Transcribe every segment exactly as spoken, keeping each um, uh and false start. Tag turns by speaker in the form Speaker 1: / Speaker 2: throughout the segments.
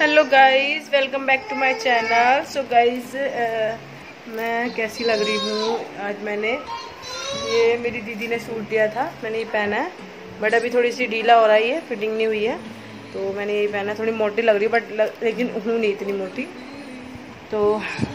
Speaker 1: Hello guys, welcome back to my channel. So guys, मैं कैसी लग रही हूँ आज? मैंने ये मेरी दीदी ने सूट दिया था, मैंने ये पहना है, बट अभी थोड़ी सी ढीला हो रही है, फिटिंग नहीं हुई है, तो मैंने ये पहना है। थोड़ी मोटी लग रही है बट लग, लेकिन हूँ नहीं इतनी मोटी। तो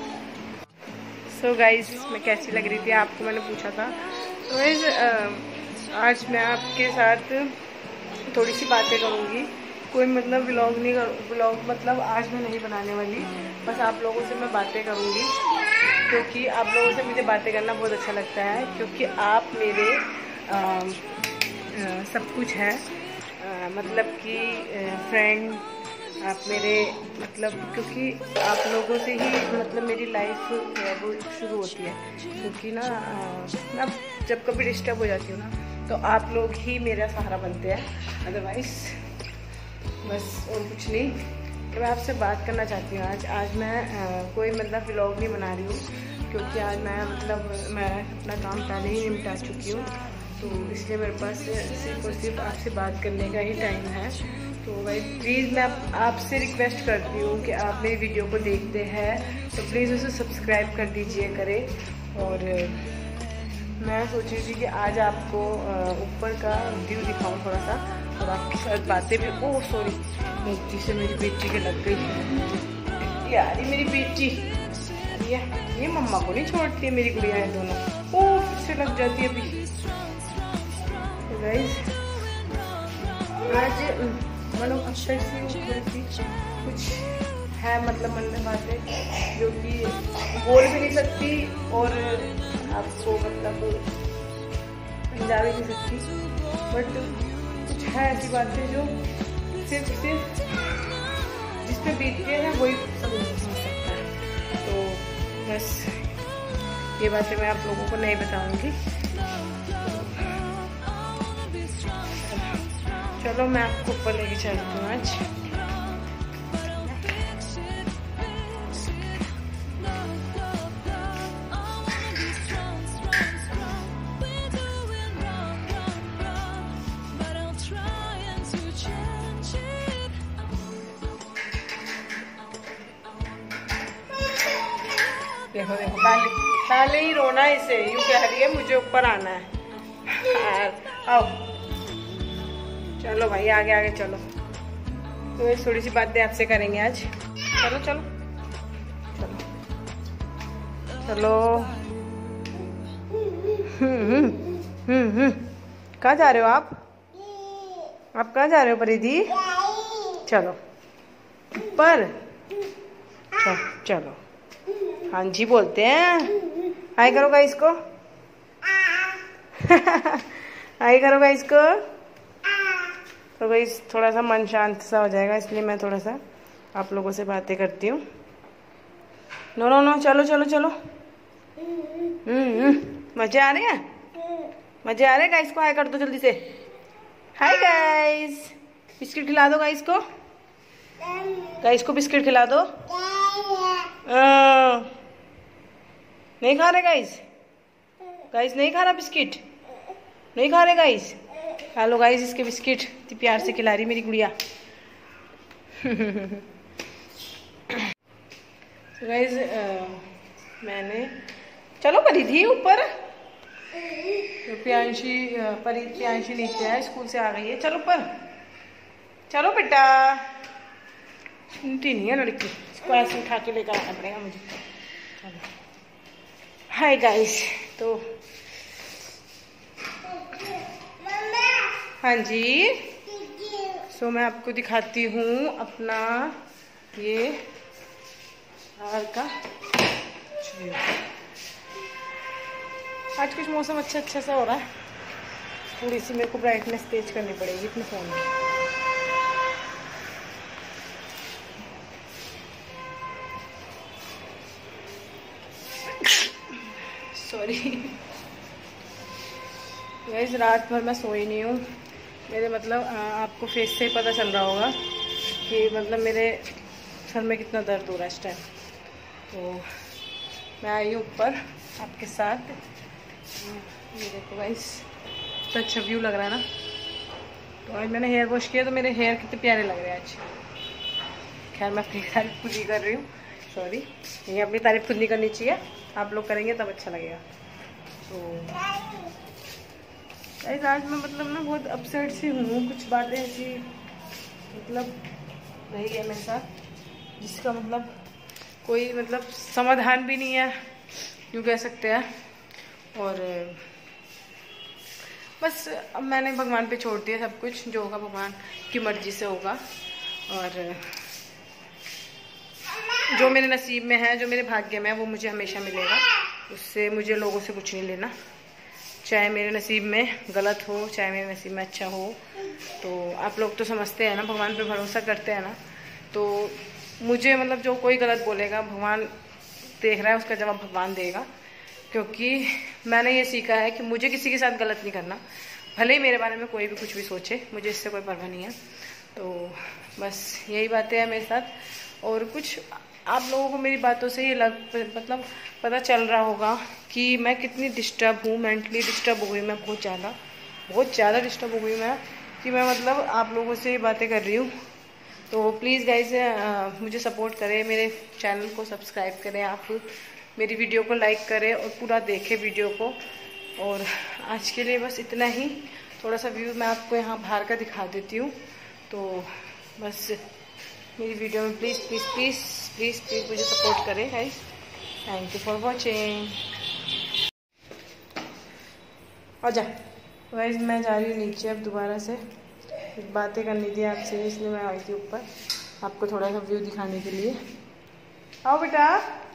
Speaker 1: सो गाइस, मैं कैसी लग रही थी आपको मैंने पूछा था। तो गाइस, आज मैं आपके साथ थोड़ी सी बातें करूँगी। कोई मतलब व्लॉग नहीं कर व्लॉग मतलब आज मैं नहीं बनाने वाली, बस आप लोगों से मैं बातें करूँगी, क्योंकि आप लोगों से मुझे बातें करना बहुत अच्छा लगता है, क्योंकि आप मेरे आ, आ, सब कुछ है। आ, मतलब कि फ्रेंड आप मेरे, मतलब क्योंकि आप लोगों से ही मतलब मेरी लाइफ है वो शुरू होती है। क्योंकि ना मैं जब कभी डिस्टर्ब हो जाती हूँ ना, तो आप लोग ही मेरा सहारा बनते हैं, अदरवाइज बस और कुछ नहीं। तो मैं आपसे बात करना चाहती हूँ आज आज मैं आ, कोई मतलब व्लॉग नहीं बना रही हूँ, क्योंकि आज मैं मतलब मैं अपना काम पहले ही निपटा चुकी हूँ, तो इसलिए मेरे पास सिर्फ और सिर्फ आपसे बात करने का ही टाइम है। तो भाई प्लीज़ मैं आप, आपसे रिक्वेस्ट करती हूँ कि आप मेरी वीडियो को देखते हैं तो प्लीज़ उसे सब्सक्राइब कर दीजिए करें। और मैं सोच रही थी कि आज आपको ऊपर का व्यू दिखाऊँ थोड़ा सा, और आपके साथ बातें भी। ओह सॉरी, गलती से मेरी बेटी के लग गई यार, ये मेरी बेटी ये ये मम्मा को नहीं छोड़ती है, मेरी गुड़िया है दोनों। ओह फिर से लग जाती है अभी। तो गाइस, आज मतलब अक्सर से कुछ है मतलब मन में बातें जो कि बोल भी नहीं सकती और आपको मतलब समझा भी नहीं सकती, बट कुछ है ऐसी बातें जो सिर्फ सिर्फ जिस पे बीतते हैं वही समझ सकता है। तो बस ये बातें मैं आप लोगों को नहीं बताऊंगी। चलो मैं आपको ऊपर लेके चलती हूँ आज। देखो देखो पहले पहले ही रोना है इसे, यूँ कह रही है मुझे ऊपर आना है। आओ चलो भाई, आगे आगे चलो। तो थोड़ी सी बातें आपसे करेंगे आज। चलो चलो चलो चलो। हम्म हम्म हम्म कहाँ जा रहे हो आप? आप कहाँ जा रहे हो परिधि? चलो ऊपर चलो। हाँ जी बोलते हैं। हाय करो गाइस को। हाय करो गाइस को। तो गाइस थोड़ा सा मन शांत सा हो जाएगा, इसलिए मैं थोड़ा सा आप लोगों से बातें करती हूँ। नो नो नो चलो चलो चलो। हम्म मजे आ रहे हैं? मजे आ रहे हैं? गाइस को हाय कर दो जल्दी से। हाय गाइस, बिस्किट खिला दो गाइस को। गाइस को बिस्किट खिला दो। आ, नहीं खा रहे गाइस? गाइस नहीं खा रहा बिस्किट? नहीं खा रहे गाइस? हेलो गाइस, इसके बिस्किट इतनी प्यार से खिला रही मेरी गुड़िया। तो गाइस, मैंने चलो परी थी ऊपर, तो प्रियांशी परी प्रियांशी नीचे है, स्कूल से आ गई है। चलो ऊपर चलो बेटा। सुनती नहीं है लड़की, इसको ऐसे उठा के लेकर आना पड़ेगा मुझे। चलो हाय गाइस। तो हाँ जी, सो मैं आपको दिखाती हूँ अपना ये बाहर का। आज कुछ मौसम अच्छा अच्छा सा हो रहा है। थोड़ी सी मेरे को ब्राइटनेस तेज करनी पड़ेगी अपने फ़ोन में। सॉरी गाइस, रात भर मैं सोई नहीं हूँ। मेरे मतलब आपको फेस से ही पता चल रहा होगा कि मतलब मेरे सर में कितना दर्द हो रहा है इस टाइम। तो मैं आई हूँ ऊपर आपके साथ। ये देखो गाइस, तो अच्छा व्यू लग रहा है ना। तो आज मैंने हेयर वॉश किया तो मेरे हेयर कितने प्यारे लग रहे हैं आज। खैर मैं अपनी तारीफ खुद ही कर रही हूँ, सॉरी। ये अपनी तारीफ खुद नहीं करनी चाहिए, आप लोग करेंगे तब अच्छा लगेगा। तो गाइस आज मैं मतलब ना बहुत अपसेट सी हूँ, कुछ बातें ऐसी मतलब रही है मेरे साथ जिसका मतलब कोई मतलब समाधान भी नहीं है, यूँ कह सकते हैं। और बस अब मैंने भगवान पे छोड़ दिया सब कुछ, जो होगा भगवान की मर्जी से होगा। और जो मेरे नसीब में है, जो मेरे भाग्य में है, वो मुझे हमेशा मिलेगा। उससे मुझे लोगों से कुछ नहीं लेना, चाहे मेरे नसीब में गलत हो चाहे मेरे नसीब में अच्छा हो। तो आप लोग तो समझते हैं ना, भगवान पे भरोसा करते हैं ना, तो मुझे मतलब जो कोई गलत बोलेगा भगवान देख रहा है, उसका जवाब भगवान देगा। क्योंकि मैंने ये सीखा है कि मुझे किसी के साथ गलत नहीं करना, भले ही मेरे बारे में कोई भी कुछ भी सोचे, मुझे इससे कोई परवाह नहीं है। तो बस यही बातें हैं मेरे साथ। और कुछ आप लोगों को मेरी बातों से ये लग मतलब पता चल रहा होगा कि मैं कितनी डिस्टर्ब हूँ, मेंटली डिस्टर्ब हो गई मैं बहुत ज़्यादा, बहुत ज़्यादा डिस्टर्ब हो गई मैं, कि मैं मतलब आप लोगों से ये बातें कर रही हूँ। तो प्लीज़ गाइस मुझे सपोर्ट करें, मेरे चैनल को सब्सक्राइब करें, आप मेरी वीडियो को लाइक करें और पूरा देखें वीडियो को। और आज के लिए बस इतना ही, थोड़ा सा व्यू मैं आपको यहाँ बाहर का दिखा देती हूँ। तो बस मेरी वीडियो में please please please please please मुझे सपोर्ट करें guys. Thank you for watching. आ जा गाइस, मैं जा रही हूँ नीचे अब दोबारा से, बातें करनी थी आपसे इसलिए मैं आई थी ऊपर आपको थोड़ा सा व्यू दिखाने के लिए। आओ बेटा,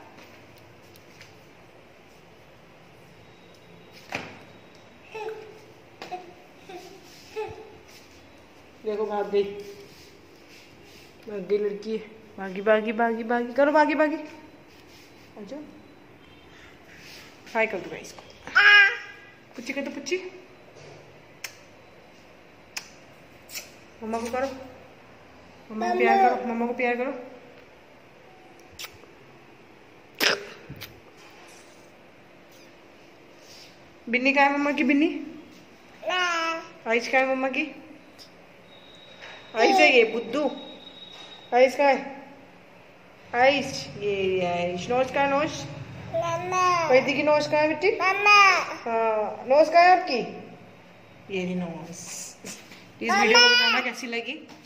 Speaker 1: देखो भाग गई, भाग गई लड़की, भागी भागी भागी भागी करो, भागी भागी। अच्छा हाय कर दो इसको, पुच्ची कर दो, पुच्ची मम्मा को करो, मम्मा को प्यार करो, मम्मा को प्यार करो। बिन्नी कहाँ है मम्मा की, बिन्नी आइस कहाँ है मम्मा की, आइस है ये बुद्धू, आइस कहाँ है, आइस ये आइस, नोज कहाँ है, नोज पैदी की नोज कहाँ है बेटी, हाँ नोज कहाँ है आपकी, ये रही नोज। इस वीडियो को बताना कैसी लगी।